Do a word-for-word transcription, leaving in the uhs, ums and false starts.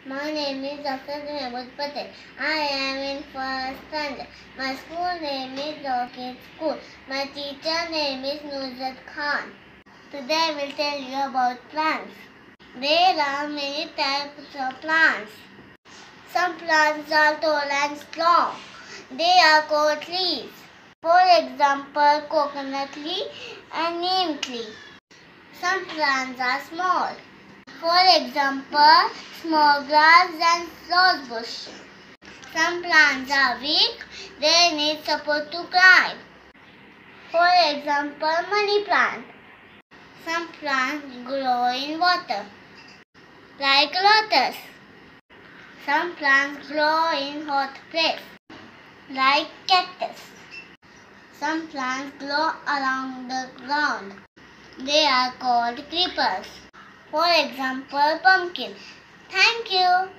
My name is Doctor Mehboob Patel. I am in first standard. My school name is Rocket School. My teacher name is Nusrat Khan. Today I will tell you about plants. There are many types of plants. Some plants are tall and strong. They are called trees. For example, coconut tree and neem tree. Some plants are small. For example, small grass and rose bush. Some plants are weak. They need support to climb. For example, money plant. Some plants grow in water, like lotus. Some plants grow in hot places, like cactus. Some plants grow along the ground. They are called creepers. For example, pumpkin. Thank you.